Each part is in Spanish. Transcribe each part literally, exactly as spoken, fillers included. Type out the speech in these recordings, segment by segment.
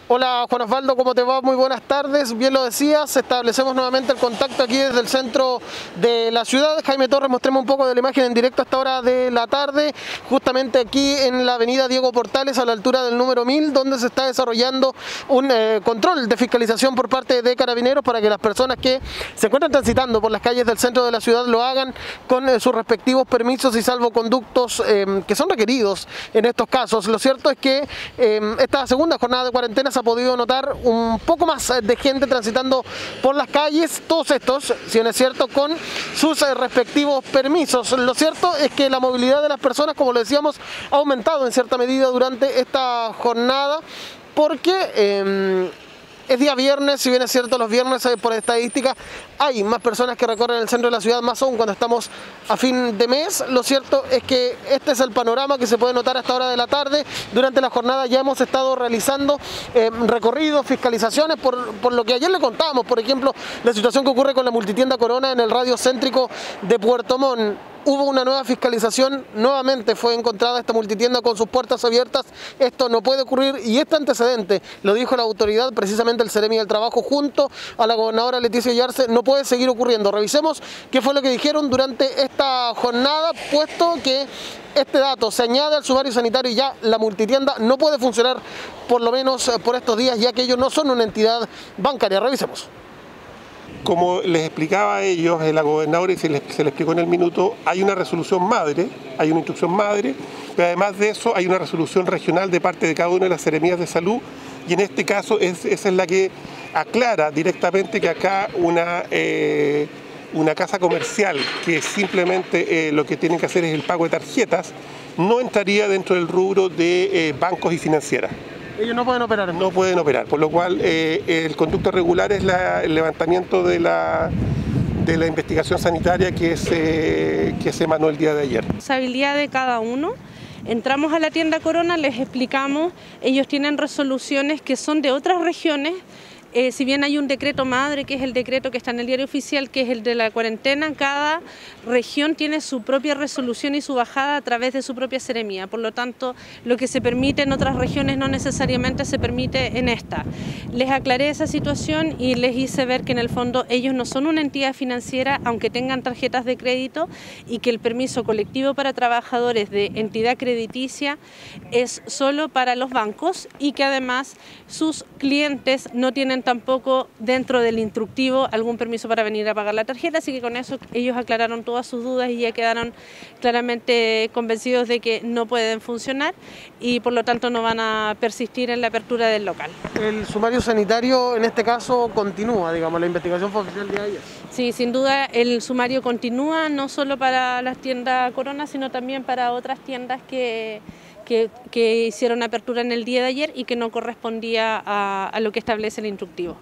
Hola Juan Osvaldo, ¿cómo te va? Muy buenas tardes. Bien lo decías, establecemos nuevamente el contacto aquí desde el centro de la ciudad. Jaime Torres, mostremos un poco de la imagen en directo a esta hora de la tarde, justamente aquí en la avenida Diego Portales, a la altura del número mil, donde se está desarrollando un eh, control de fiscalización por parte de Carabineros para que las personas que se encuentran transitando por las calles del centro de la ciudad lo hagan con eh, sus respectivos permisos y salvoconductos eh, que son requeridos en estos casos. Lo cierto es que eh, esta segunda jornada de cuarentena se ha podido notar un poco más de gente transitando por las calles, todos estos, si bien es cierto, con sus eh, respectivos permisos. Lo cierto es que la movilidad de las personas, como lo decíamos, ha aumentado en cierta medida durante esta jornada porque eh, es día viernes. Si bien es cierto, los viernes eh, por estadística hay más personas que recorren el centro de la ciudad, más aún cuando estamos a fin de mes. Lo cierto es que este es el panorama que se puede notar a esta hora de la tarde. Durante la jornada ya hemos estado realizando eh, recorridos, fiscalizaciones, por, por lo que ayer le contábamos, por ejemplo, la situación que ocurre con la multitienda Corona en el radio céntrico de Puerto Montt. Hubo una nueva fiscalización, nuevamente fue encontrada esta multitienda con sus puertas abiertas. Esto no puede ocurrir y este antecedente, lo dijo la autoridad, precisamente el Seremi del Trabajo, junto a la gobernadora Leticia Yarse, no puede seguir ocurriendo. Revisemos qué fue lo que dijeron durante esta jornada, puesto que este dato se añade al sumario sanitario y ya la multitienda no puede funcionar, por lo menos por estos días, ya que ellos no son una entidad bancaria. Revisemos. Como les explicaba a ellos, la gobernadora, y se les, se les explicó en el minuto, hay una resolución madre, hay una instrucción madre, pero además de eso hay una resolución regional de parte de cada una de las seremías de salud, y en este caso es, esa es la que aclara directamente que acá una, eh, una casa comercial que simplemente eh, lo que tienen que hacer es el pago de tarjetas, no entraría dentro del rubro de eh, bancos y financieras. Ellos no pueden operar. No pueden operar, por lo cual eh, el conducto regular es la, el levantamiento de la, de la investigación sanitaria que se, que se emanó el día de ayer. Responsabilidad de cada uno. Entramos a la tienda Corona, les explicamos, ellos tienen resoluciones que son de otras regiones. Eh, si bien hay un decreto madre, que es el decreto que está en el diario oficial, que es el de la cuarentena, cada región tiene su propia resolución y su bajada a través de su propia seremía. Por lo tanto, lo que se permite en otras regiones no necesariamente se permite en esta. Les aclaré esa situación y les hice ver que en el fondo ellos no son una entidad financiera, aunque tengan tarjetas de crédito, y que el permiso colectivo para trabajadores de entidad crediticia es solo para los bancos y que además sus clientes no tienen tampoco dentro del instructivo algún permiso para venir a pagar la tarjeta, así que con eso ellos aclararon todas sus dudas y ya quedaron claramente convencidos de que no pueden funcionar y por lo tanto no van a persistir en la apertura del local. El sumario sanitario en este caso continúa, digamos, la investigación fue oficial el día de ayer. Sí, sin duda el sumario continúa, no solo para las tiendas Corona, sino también para otras tiendas que Que, que hicieron apertura en el día de ayer y que no correspondía a, a lo que establece el instructivo.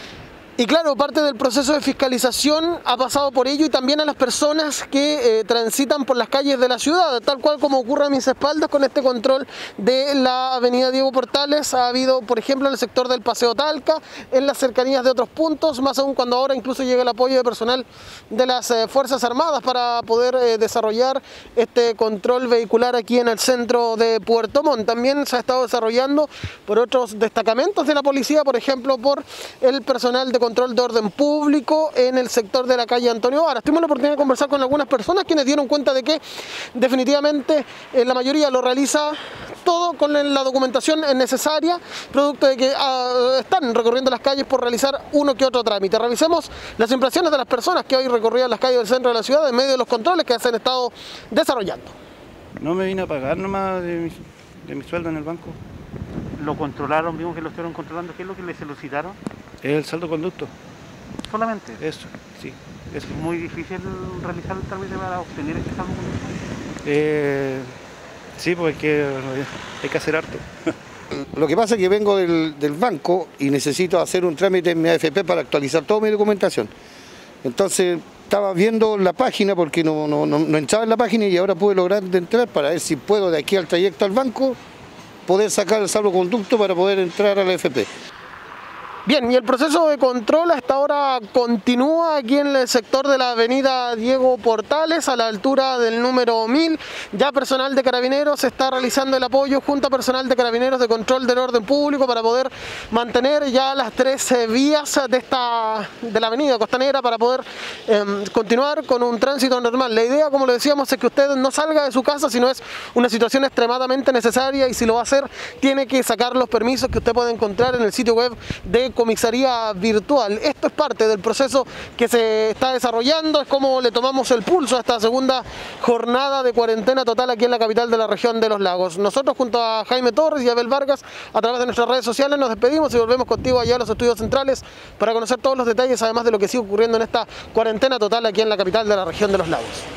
Y claro, parte del proceso de fiscalización ha pasado por ello y también a las personas que eh, transitan por las calles de la ciudad, tal cual como ocurre a mis espaldas con este control de la avenida Diego Portales. Ha habido, por ejemplo, en el sector del Paseo Talca, en las cercanías de otros puntos, más aún cuando ahora incluso llega el apoyo de personal de las eh, Fuerzas Armadas para poder eh, desarrollar este control vehicular aquí en el centro de Puerto Montt. También se ha estado desarrollando por otros destacamentos de la policía, por ejemplo, por el personal de control de orden público en el sector de la calle Antonio Varas. Tuvimos la oportunidad de conversar con algunas personas quienes dieron cuenta de que definitivamente eh, la mayoría lo realiza todo con la documentación necesaria, producto de que uh, están recorriendo las calles por realizar uno que otro trámite. Revisemos las impresiones de las personas que hoy recorrían las calles del centro de la ciudad en medio de los controles que se han estado desarrollando. No me vine a pagar nomás de mi, de mi sueldo en el banco. ¿Lo controlaron? Vimos que lo estuvieron controlando. ¿Qué es lo que le solicitaron? El salvoconducto. ¿Solamente? Eso, sí. ¿Es muy difícil realizar el trámite para obtener este salvoconducto? Eh, sí, pues es que hay que hacer harto. Lo que pasa es que vengo del, del banco y necesito hacer un trámite en mi A F P para actualizar toda mi documentación. Entonces estaba viendo la página porque no, no, no, no entraba en la página y ahora pude lograr de entrar para ver si puedo de aquí al trayecto al banco poder sacar el salvoconducto para poder entrar a la A F P. Bien, y el proceso de control hasta ahora continúa aquí en el sector de la avenida Diego Portales, a la altura del número mil. Ya personal de Carabineros está realizando el apoyo junto a personal de Carabineros de control del orden público para poder mantener ya las tres eh, vías de, esta, de la avenida Costanera para poder eh, continuar con un tránsito normal. La idea, como le decíamos, es que usted no salga de su casa si no es una situación extremadamente necesaria, y si lo va a hacer tiene que sacar los permisos que usted puede encontrar en el sitio web de Comisaría Virtual. Esto es parte del proceso que se está desarrollando, es como le tomamos el pulso a esta segunda jornada de cuarentena total aquí en la capital de la región de Los Lagos. Nosotros junto a Jaime Torres y Abel Vargas, a través de nuestras redes sociales, nos despedimos y volvemos contigo allá a los estudios centrales para conocer todos los detalles, además de lo que sigue ocurriendo en esta cuarentena total aquí en la capital de la región de Los Lagos.